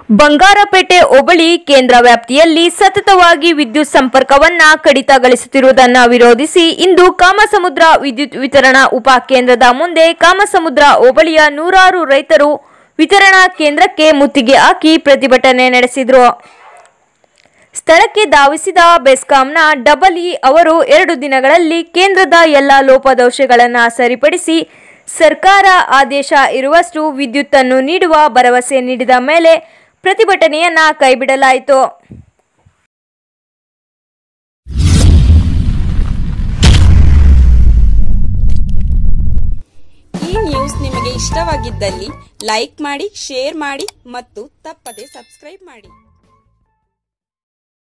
ಬಂಗಾರಪೇಟೆ ಹೋಬಳಿ ಕೇಂದ್ರ ವ್ಯಾಪ್ತಿಯಲ್ಲಿ ಸತತವಾಗಿ ವಿದ್ಯುತ್ ಸಂಪರ್ಕವನ್ನ ಕಡಿತಗೊಳಿಸುತ್ತಿರುವುದನ್ನು ವಿರೋಧಿಸಿ ಇಂದು ಕಾಮಸಮುದ್ರ ವಿದ್ಯುತ್ ವಿತರಣಾ ಉಪ ಕೇಂದ್ರದ ಮುಂದೆ ಕಾಮಸಮುದ್ರ ಹೋಬಳಿಯ ನೂರಾರು ರೈತರು ವಿತರಣಾ ಕೇಂದ್ರಕ್ಕೆ ಮುತ್ತಿಗೆ ಹಾಕಿ ಪ್ರತಿಭಟನೆ ನಡೆಸಿದರು. ಸ್ಥಳಕ್ಕೆ ಧಾವಿಸಿದ ಬೆಸ್ಕಾಂನ ಡಬಲ್-ಇ ಅವರು 2 ದಿನಗಳಲ್ಲಿ ಕೇಂದ್ರದ ಎಲ್ಲ ಲೋಪದೋಷಗಳನ್ನು ಸರಿಪಡಿಸಿ ಸರ್ಕಾರ ಆದೇಶ ಇರುವಷ್ಟು ವಿದ್ಯುತ್ ಅನ್ನು ನೀಡುವ ಭರವಸೆ ನೀಡಿದ ಮೇಲೆ ಪ್ರತಿಭಟನೆಯನ್ನ ಕೈಬಿಡಲಾಯಿತು. ಈ ನ್ಯೂಸ್ ನಿಮಗೆ ಇಷ್ಟವಾಗಿದ್ದಲ್ಲಿ ಲೈಕ್ ಮಾಡಿ, ಶೇರ್ ಮಾಡಿ ಮತ್ತು ತಪ್ಪದೆ ಸಬ್ಸ್ಕ್ರೈಬ್ ಮಾಡಿ.